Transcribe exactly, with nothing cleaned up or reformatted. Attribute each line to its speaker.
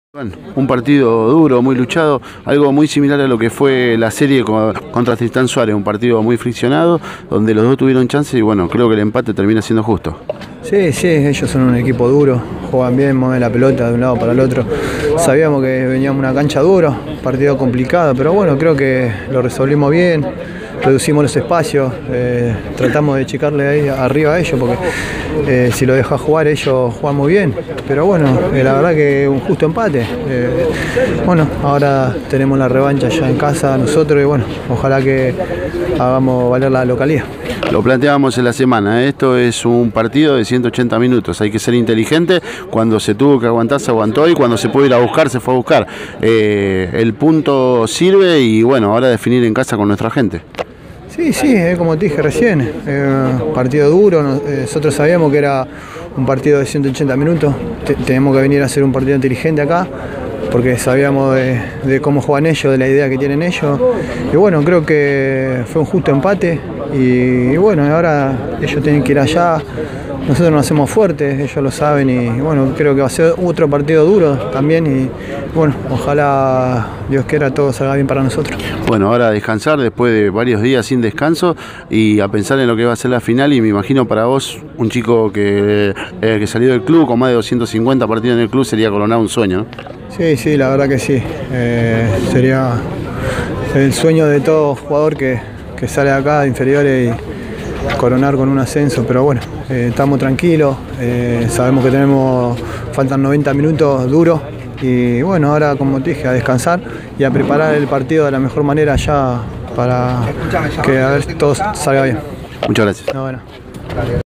Speaker 1: Bueno, un partido duro, muy luchado, algo muy similar a lo que fue la serie contra Tristán Suárez, un partido muy friccionado, donde los dos tuvieron chance y bueno, creo que el empate termina siendo justo.
Speaker 2: Sí, sí, ellos son un equipo duro, juegan bien, mueven la pelota de un lado para el otro. Sabíamos que veníamos una cancha dura, partido complicado, pero bueno, creo que lo resolvimos bien, reducimos los espacios, eh, tratamos de checarle ahí arriba a ellos, porque eh, si lo dejas jugar ellos juegan muy bien. Pero bueno, eh, la verdad que un justo empate. Eh, bueno, ahora tenemos la revancha ya en casa nosotros y bueno, ojalá que hagamos valer la localidad.
Speaker 1: Lo planteábamos en la semana, esto es un partido de ciento ochenta minutos, hay que ser inteligente, cuando se tuvo que aguantar se aguantó y cuando se pudo ir a buscar se fue a buscar. Eh, el punto sirve y bueno, ahora definir en casa con nuestra gente.
Speaker 2: Sí, sí, eh, como te dije recién, eh, partido duro, nosotros sabíamos que era un partido de ciento ochenta minutos, Te, tenemos que venir a hacer un partido inteligente acá, porque sabíamos de, de cómo juegan ellos, de la idea que tienen ellos, y bueno, creo que fue un justo empate, y, y bueno, ahora ellos tienen que ir allá, nosotros nos hacemos fuertes, ellos lo saben, y bueno, creo que va a ser otro partido duro también, y bueno, ojalá Dios quiera todo salga bien para nosotros.
Speaker 1: Bueno, ahora a descansar después de varios días sin descanso y a pensar en lo que va a ser la final, y me imagino para vos, un chico que, eh, que salió del club con más de doscientos cincuenta partidos en el club, sería coronar un sueño, ¿no?
Speaker 2: Sí, sí, la verdad que sí. Eh, sería el sueño de todo jugador que, que sale de acá de inferiores y coronar con un ascenso, pero bueno, eh, estamos tranquilos, eh, sabemos que tenemos, faltan noventa minutos duros y bueno, ahora como te dije, a descansar y a preparar el partido de la mejor manera ya para que a ver todo salga bien.
Speaker 1: Muchas gracias.
Speaker 2: No, bueno.